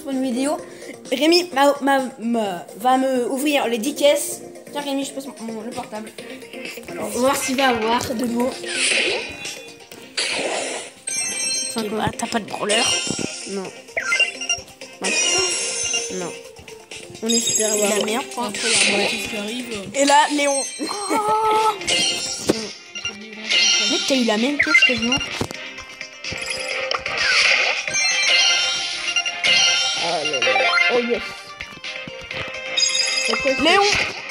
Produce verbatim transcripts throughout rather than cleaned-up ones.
pour une vidéo. Rémi ma, ma, ma- va me ouvrir les dix caisses. Tiens Rémi, je passe mon, mon- le portable. Alors, on va voir s'il va avoir de l'eau. Okay, bah, t'as pas de brawler? Non. Non. Non. On espère avoir. La merde, quoi. Après, il y a un petit qui arrive. Et là, Léon. Oh mec, t'as eu la même pièce que nous. Ah là là. Oh yes. Léon.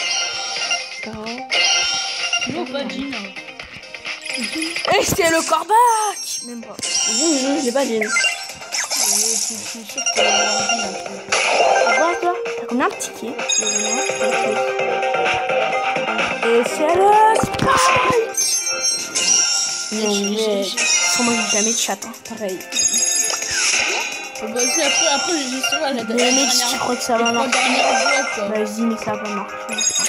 Non, pas Jean. Et c'est le corbac. Même pas. Je j'ai pas dit. Je suis sûr que Quoi, toi? T'as combien de tickets? Et c'est le Spike. Non, mais Faut moi j'ai jamais de chat, hein. pareil. bah, si, après, après, j'ai sûr, la Mais dernière. mec, si tu crois que ça va La marcher? dernière boîte. Vas-y, mais ça va pas marcher.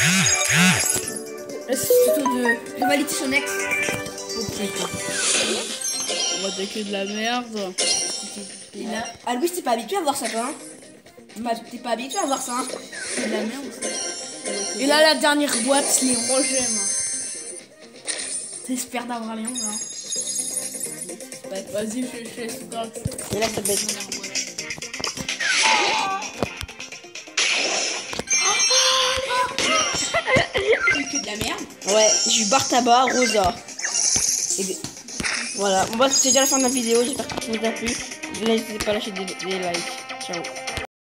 Là, c'est plutôt de, de valider son ex. Oh putain. On va attaquer de la merde. Et là. Ah, Louis, t'es pas habitué à voir ça, toi, hein? Bah, t'es pas habitué à voir ça, hein? C'est de la merde ça. Et là, la dernière boîte, Léon. Moi j'aime. T'espères d'avoir Léon, là. Vas-y, je je laisse pas. Et là, ça va être. Que de la merde. Ouais, j'ai eu bar tabac, Rosa. Et des- voilà, bon, bah, c'est déjà la fin de la vidéo. J'espère que ça vous a plu. N'hésitez pas à lâcher des, des likes. Ciao.